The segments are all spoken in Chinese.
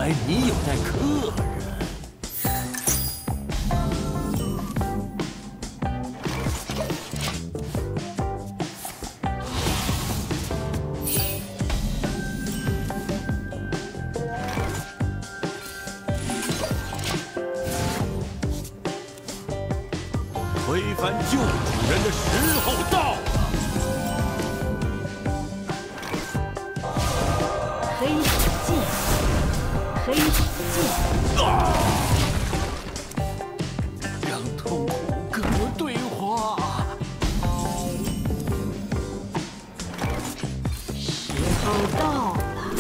来你有待客人。 推翻旧主人的时候到了。 黑石剑，黑石剑， 让痛苦跟我对话。 时候到了。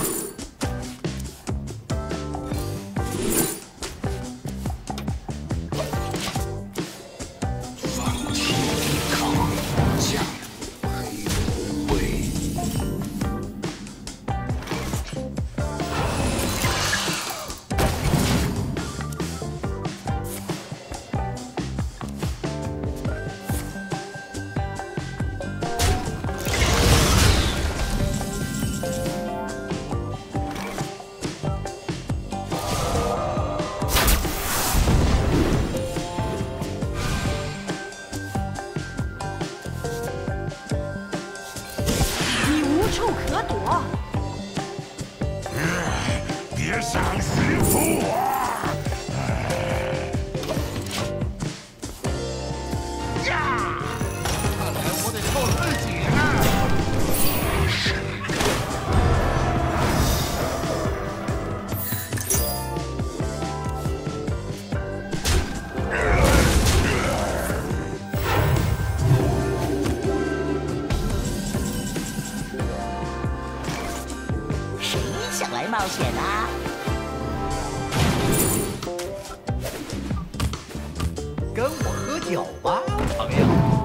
处可躲。 别想驯服我！呀！看来我得靠自己了。 想来冒险啊！ 跟我喝酒吧，朋友。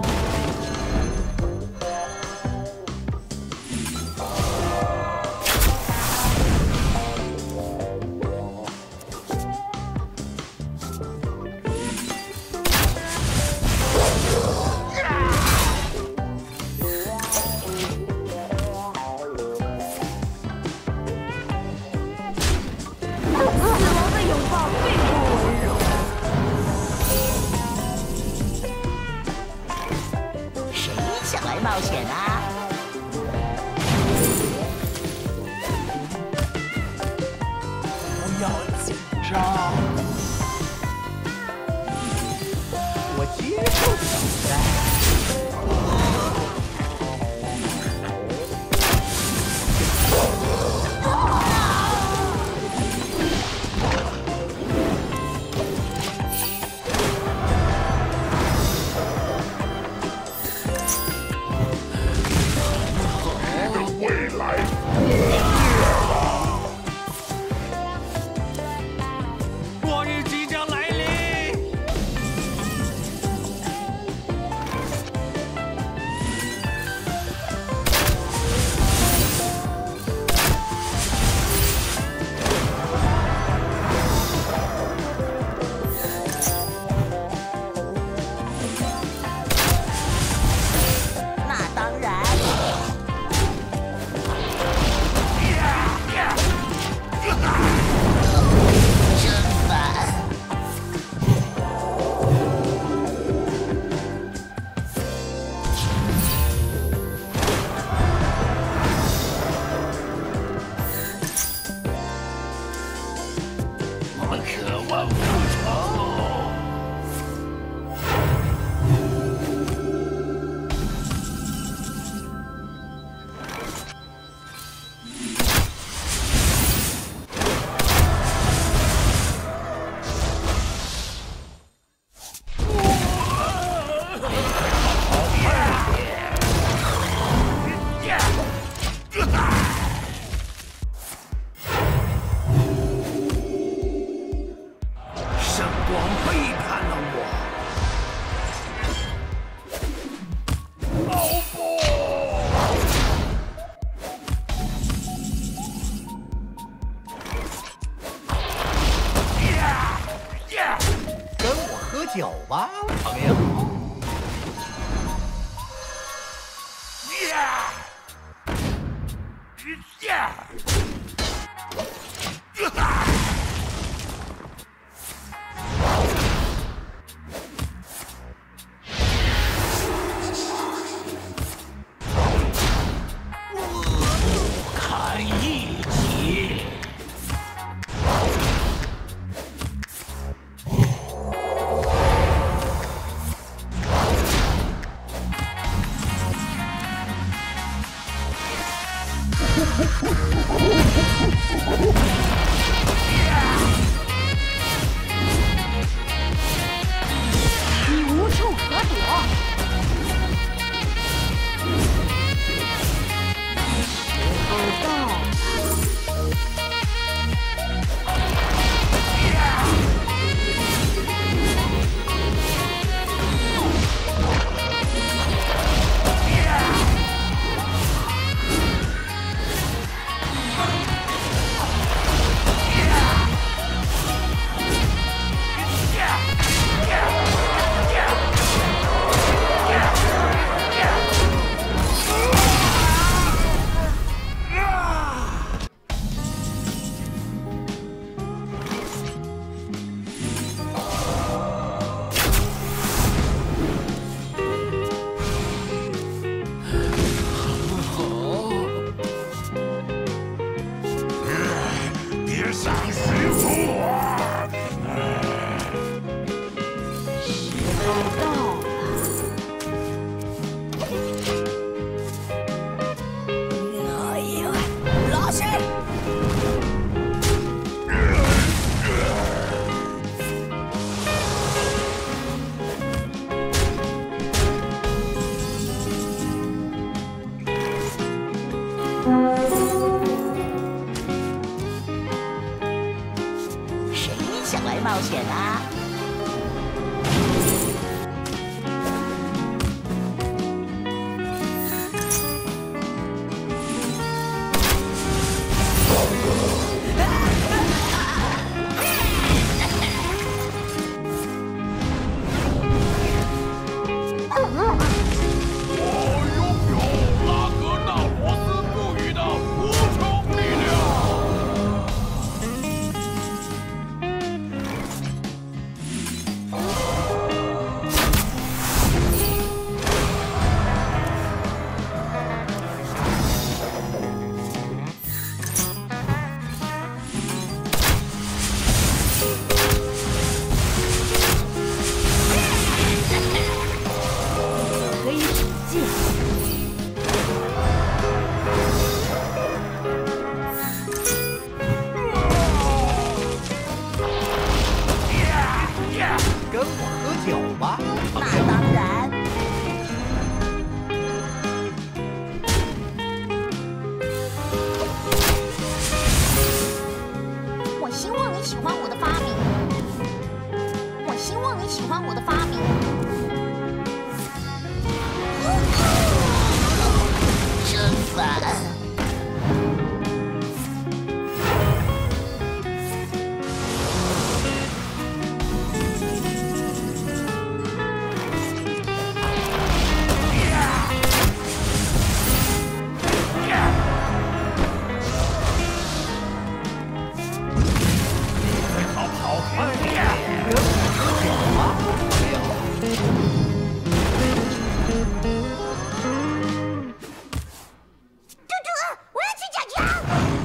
想来冒险啊！ 不要紧张，我接受挑战。 末日即将来临。 那当然。 我渴望复仇。 圣光背叛了我。 老夫。 跟我喝酒吧，朋友。 呀！ 你无处可躲。时候到了。 别想欺负我！ 时候到了。 哎呀，老师！谁想来冒险啊？ 我拥有拉格纳罗斯赋予的无穷力量。 黑手剑。 跟我喝酒吧。 那当然。 我希望你喜欢我的发明。我希望你喜欢我的发明。 真烦。 逃跑！ 跟我喝酒吧，朋友。 嘟嘟，我要去抢枪！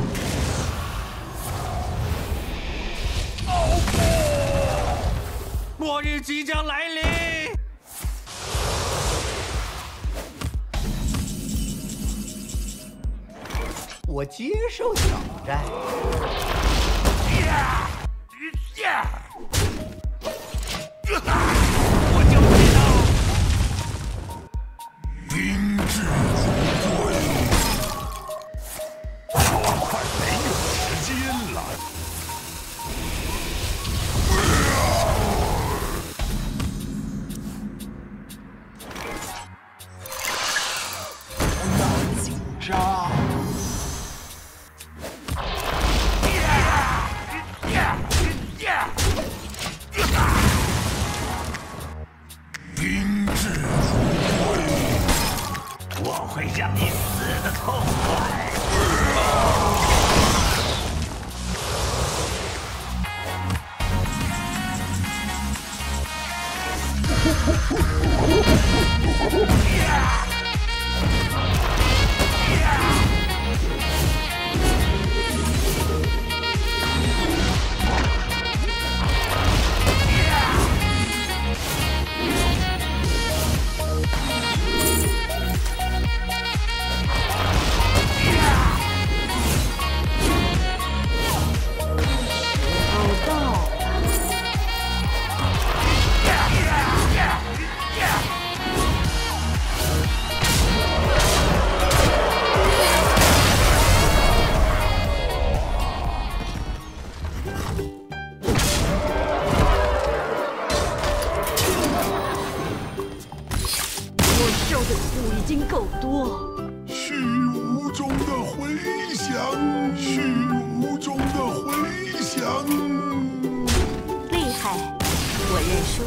末日即将来临。 我接受挑战。 我就知道。 明智如对，我快没有时间了。不要紧张。明智如对，我会让你死得痛快。 物已经够多。 虚无中的回响，虚无中的回响。 厉害，我认输。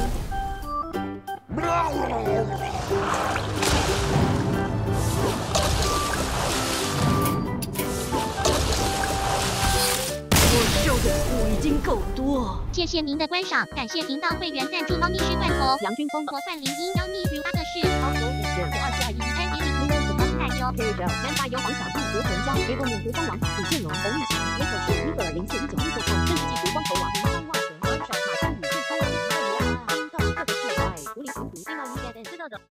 我受的苦已经够多。 谢谢您的观赏，感谢频道会员赞助猫咪吃罐头、杨军峰、模范林音、妖咪如阿克士、好友59221、安迪里、林文子、猫太优、配着南华油黄小弟、胡存江、微博免费帮王、李建龙、侯玉琴、雷可是、尼格尔0719、伊克控、政治技术光头王。